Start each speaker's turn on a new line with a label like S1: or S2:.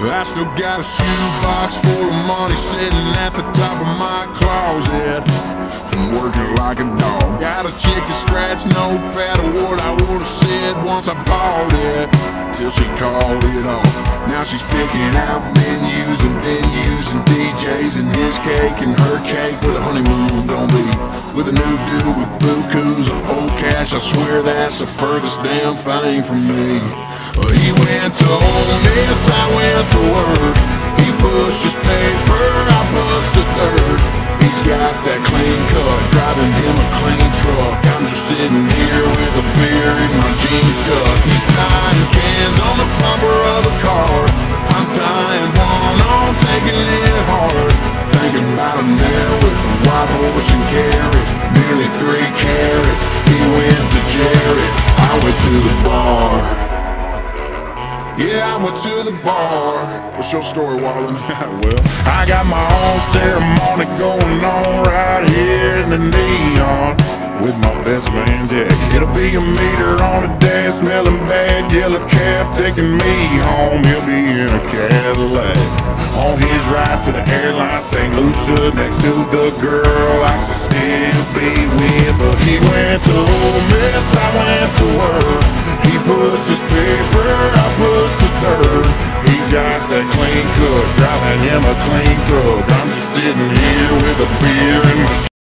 S1: I still got a shoebox full of money sitting at the top of my closet from working like a dog. Got a chicken scratch notepad of what I would've said once I bought it, till she called it off. Now she's picking out menus and venues and DJs and his cake and her cake, where the honeymoon gonna be, with a new dude with bukus of old cash. I swear that's the furthest damn thing from me. He went to Ole Miss, I went to work. He pushes paper, I push the dirt. He's got that clean cut, driving him a clean truck. I'm just sitting here with a beer in my jeans tuck. He's tying cans on the bumper of a car. I'm tying one on, taking it hard. Thinking about him there with a white horse and carriage, nearly 3 carats. He went to Jared, I went to the bar. Yeah, I went to the bar. What's your story, Wallen? Well, I got my own ceremony going on right here in the neon with my best man Jack. It'll be a meter on a dash, smelling bad, yellow cab taking me home. He'll be in a Cadillac on his ride to the airline St. Lucia, next to the girl I should still be with. But he went to Ole Miss, I went to work. He pushed his paper, I pushed the dirt. He's got that clean cut, driving him a clean truck. I'm just sitting here with a beer in my